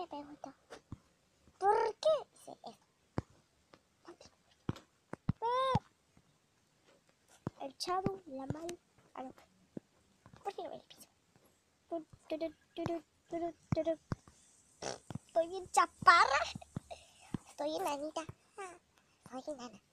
me pregunto, ¿por qué hice eso? El chavo, la mal. Ah, no. ¿Por qué no me piso? Estoy bien chaparra. Estoy enanita. Soy enana.